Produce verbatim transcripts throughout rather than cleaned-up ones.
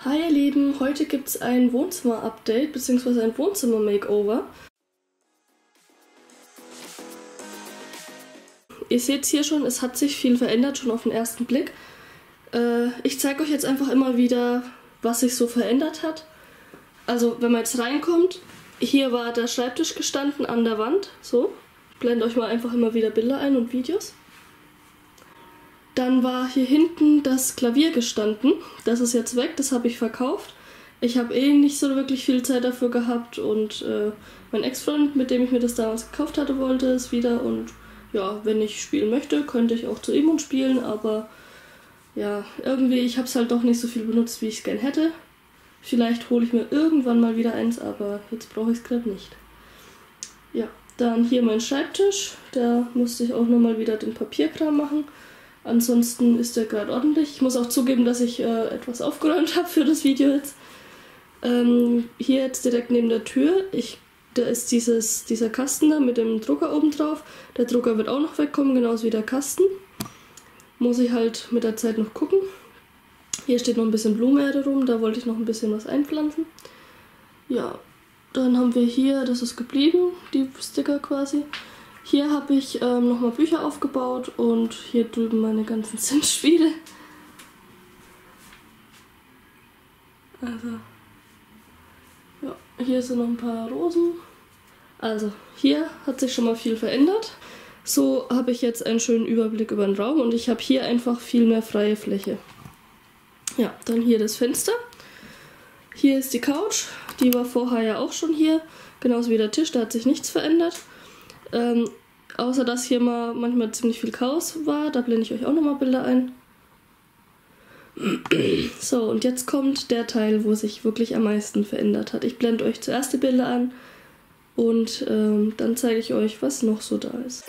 Hi ihr Lieben, heute gibt es ein Wohnzimmer-Update bzw. ein Wohnzimmer-Makeover. Ihr seht es hier schon, es hat sich viel verändert, schon auf den ersten Blick. Äh, ich zeige euch jetzt einfach immer wieder, was sich so verändert hat. Also wenn man jetzt reinkommt, hier war der Schreibtisch gestanden an der Wand, so. Ich blende euch mal einfach immer wieder Bilder ein und Videos. Dann war hier hinten das Klavier gestanden. Das ist jetzt weg, das habe ich verkauft. Ich habe eh nicht so wirklich viel Zeit dafür gehabt und äh, mein Ex-Freund, mit dem ich mir das damals gekauft hatte, wollte es wieder. Und ja, wenn ich spielen möchte, könnte ich auch zu ihm und spielen, aber ja, irgendwie, ich habe es halt doch nicht so viel benutzt, wie ich es gern hätte. Vielleicht hole ich mir irgendwann mal wieder eins, aber jetzt brauche ich es gerade nicht. Ja, dann hier mein Schreibtisch. Da musste ich auch nochmal wieder den Papierkram machen. Ansonsten ist der gerade ordentlich. Ich muss auch zugeben, dass ich äh, etwas aufgeräumt habe für das Video jetzt. Ähm, hier jetzt direkt neben der Tür, ich, da ist dieses, dieser Kasten da mit dem Drucker oben drauf. Der Drucker wird auch noch wegkommen, genauso wie der Kasten. Muss ich halt mit der Zeit noch gucken. Hier steht noch ein bisschen Blumenerde rum, da wollte ich noch ein bisschen was einpflanzen. Ja, dann haben wir hier, das ist geblieben, die Sticker quasi. Hier habe ich ähm, nochmal Bücher aufgebaut und hier drüben meine ganzen Sims-Spiele. Also, ja, hier sind noch ein paar Rosen. Also, hier hat sich schon mal viel verändert. So habe ich jetzt einen schönen Überblick über den Raum und ich habe hier einfach viel mehr freie Fläche. Ja, dann hier das Fenster. Hier ist die Couch, die war vorher ja auch schon hier. Genauso wie der Tisch, da hat sich nichts verändert. Ähm, außer dass hier mal manchmal ziemlich viel Chaos war, da blende ich euch auch nochmal Bilder ein. So, und jetzt kommt der Teil, wo sich wirklich am meisten verändert hat. Ich blende euch zuerst die Bilder an und ähm, dann zeige ich euch, was noch so da ist.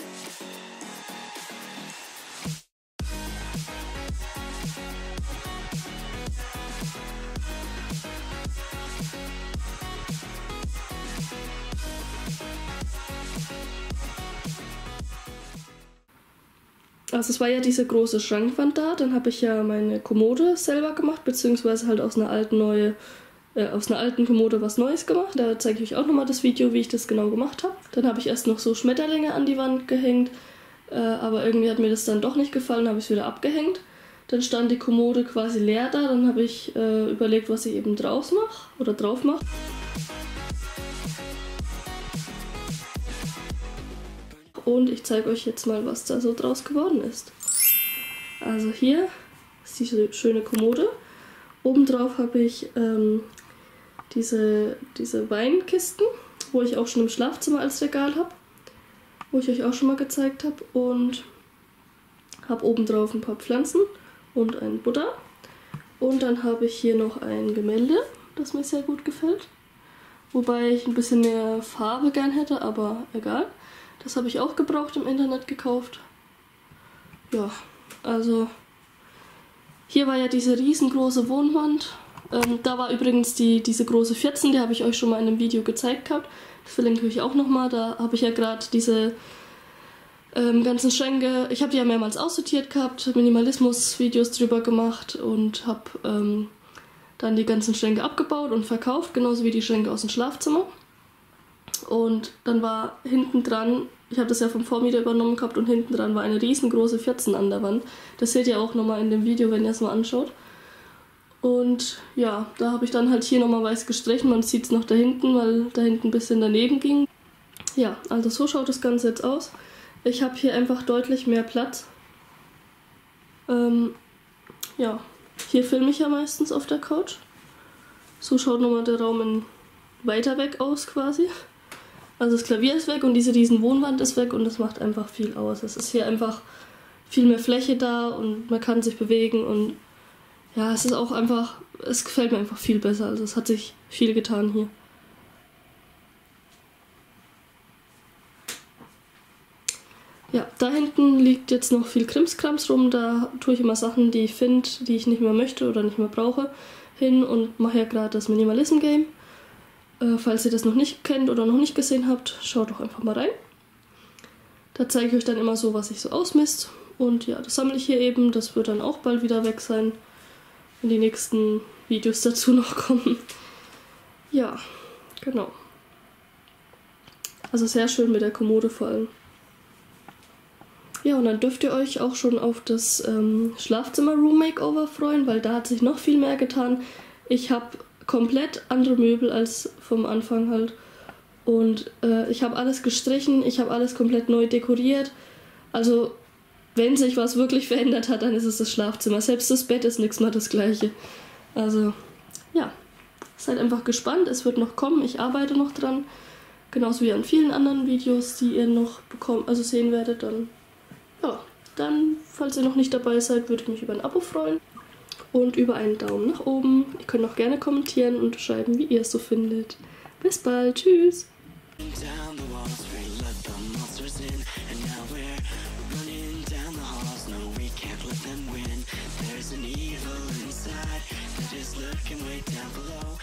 Also es war ja diese große Schrankwand da, dann habe ich ja meine Kommode selber gemacht, beziehungsweise halt aus einer alten neue, äh, aus einer alten Kommode was Neues gemacht. Da zeige ich euch auch nochmal das Video, wie ich das genau gemacht habe. Dann habe ich erst noch so Schmetterlinge an die Wand gehängt, äh, aber irgendwie hat mir das dann doch nicht gefallen, habe ich es wieder abgehängt. Dann stand die Kommode quasi leer da, dann habe ich äh, überlegt, was ich eben draus mache oder drauf mache. Und ich zeige euch jetzt mal, was da so draus geworden ist. Also hier ist diese schöne Kommode. Obendrauf habe ich ähm, diese, diese Weinkisten, wo ich auch schon im Schlafzimmer als Regal habe, wo ich euch auch schon mal gezeigt habe. Und habe obendrauf ein paar Pflanzen und ein Buddha. Und dann habe ich hier noch ein Gemälde, das mir sehr gut gefällt. Wobei ich ein bisschen mehr Farbe gern hätte, aber egal. Das habe ich auch gebraucht im Internet gekauft. Ja, also hier war ja diese riesengroße Wohnwand. Ähm, da war übrigens die, diese große vierzehn, die habe ich euch schon mal in einem Video gezeigt gehabt. Das verlinke ich euch auch nochmal. Da habe ich ja gerade diese ähm, ganzen Schränke, ich habe die ja mehrmals aussortiert gehabt, Minimalismus-Videos drüber gemacht und habe ähm, dann die ganzen Schränke abgebaut und verkauft, genauso wie die Schränke aus dem Schlafzimmer. Und dann war hinten dran, ich habe das ja vom Vormieter übernommen gehabt und hinten dran war eine riesengroße vierzehn an der Wand. Das seht ihr auch nochmal in dem Video, wenn ihr es mal anschaut. Und ja, da habe ich dann halt hier nochmal weiß gestrichen, man sieht es noch da hinten, weil da hinten ein bisschen daneben ging. Ja, also so schaut das Ganze jetzt aus. Ich habe hier einfach deutlich mehr Platz. Ähm, ja, hier filme ich ja meistens auf der Couch. So schaut nochmal der Raum in weiter weg aus quasi. Also das Klavier ist weg und diese riesen Wohnwand ist weg und das macht einfach viel aus. Es ist hier einfach viel mehr Fläche da und man kann sich bewegen und ja, es ist auch einfach, es gefällt mir einfach viel besser. Also es hat sich viel getan hier. Ja, da hinten liegt jetzt noch viel Krimskrams rum. Da tue ich immer Sachen, die ich finde, die ich nicht mehr möchte oder nicht mehr brauche, hin und mache ja gerade das Minimalism-Game. Äh, falls ihr das noch nicht kennt oder noch nicht gesehen habt, schaut doch einfach mal rein. Da zeige ich euch dann immer so, was ich so ausmisst. Und ja, das sammle ich hier eben. Das wird dann auch bald wieder weg sein. In die nächsten Videos dazu noch kommen. Ja, genau. Also sehr schön mit der Kommode vor allem. Ja, und dann dürft ihr euch auch schon auf das ähm, Schlafzimmer-Room-Makeover freuen, weil da hat sich noch viel mehr getan. Ich habe komplett andere Möbel als vom Anfang halt. Und äh, ich habe alles gestrichen, ich habe alles komplett neu dekoriert. Also, wenn sich was wirklich verändert hat, dann ist es das Schlafzimmer. Selbst das Bett ist nichts mehr das gleiche. Also, ja, seid einfach gespannt, es wird noch kommen, ich arbeite noch dran. Genauso wie an vielen anderen Videos, die ihr noch bekommen, also sehen werdet. Dann, ja, dann, falls ihr noch nicht dabei seid, würde ich mich über ein Abo freuen. Und über einen Daumen nach oben. Ihr könnt auch gerne kommentieren und schreiben, wie ihr es so findet. Bis bald, tschüss! There's an evil inside that is lurking way down below.